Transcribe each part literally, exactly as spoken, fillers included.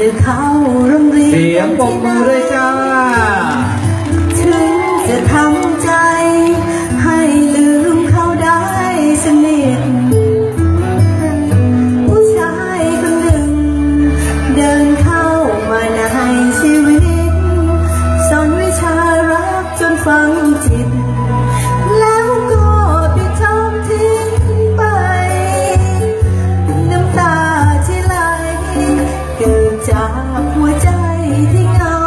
จะเข้าโรงเรียนเสียงปรบมือเลยจ้าถึงจะทำใจให้ลืมเขาได้สนิทผู้ชายคนหนึ่งเดินเข้ามาในชีวิตสอนวิชารักจนฝังจิตแล้วก็ปิดทองทิ้งไปน้ำตาที่ไหลเกิดจากหัวใจที่เหงา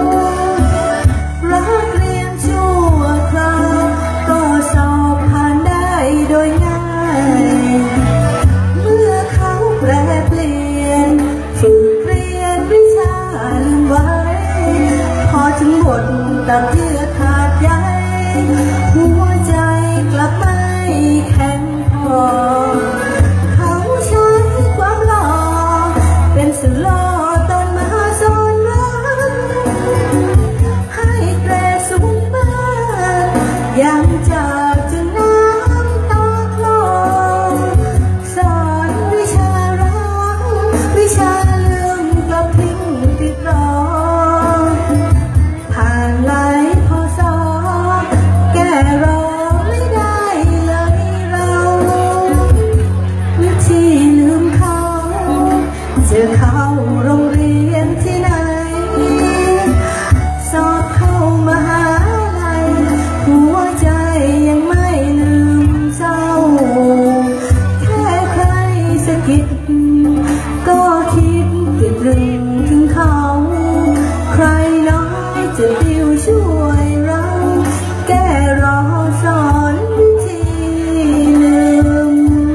รักเรียนชั่วคราวก็สอบผ่านได้โดยง่ายเมื่อเขาแปรเปลี่ยนฝึกเรียนวิชาลืมไว้พอถึงบทตัดเยื่อขาดใยหัวใจกลับไม่แข็งพอเขาใช้ความหล่อเป็นสื่อล่อตอนมาสอนรักให้แตรสูงบ้านยังจากจะน้ำตาคลอสอนวิชารักวิชาลืมกลับทิ้งติดรอผ่านหลายพศแก้รอไม่ได้เลยเราวิธีลืมเขาจะเข้าโรงเรียนที่ไหนสอบเข้ามหาลัยหัวใจยังไม่ลืมเศร้าแค่ใครสะกิดก็คิดติดตรึงถึงเขาใครน้อยจะติวช่วยเราแก้รอสอนวิธีลืม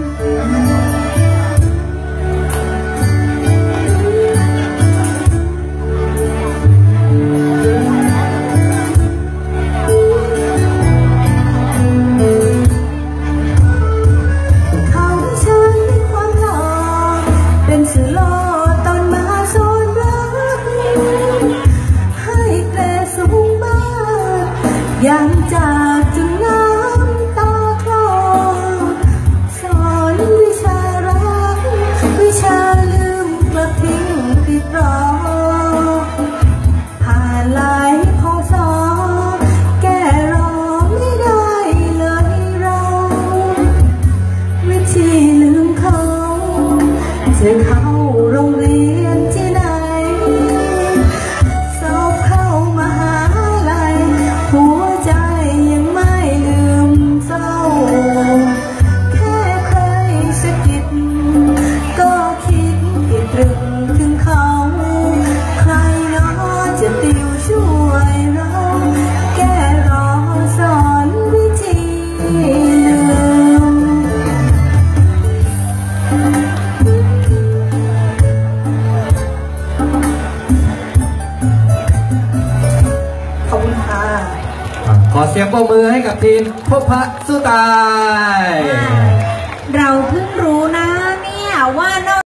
เขาใช้ความหล่อเป็นสื่อล่อตอนมาสอนรักให้แต่สูงบ้านยังจากจนน้ำตาคลอสอนวิชารักวิชาลืมกลับทิ้งติดรอผ่านหลายพศแก้รอไม่ได้เลยเราวิธีลืมเขาจะเข้าโรงเรียนที่ไหนสอบเข้ามหาลัยหัวใจยังไม่ลืมเศร้าแค่ใครสะกิดก็คิดติดตรึงถึงเขาใครน้อจะติวช่วยเราแก้รอสอนวิธีลืมขอบคุณค่ะขอเสียงปรบมือให้กับทีมพบพระสู้ตายเราเพิ่งรู้นะเนี่ยว่านอก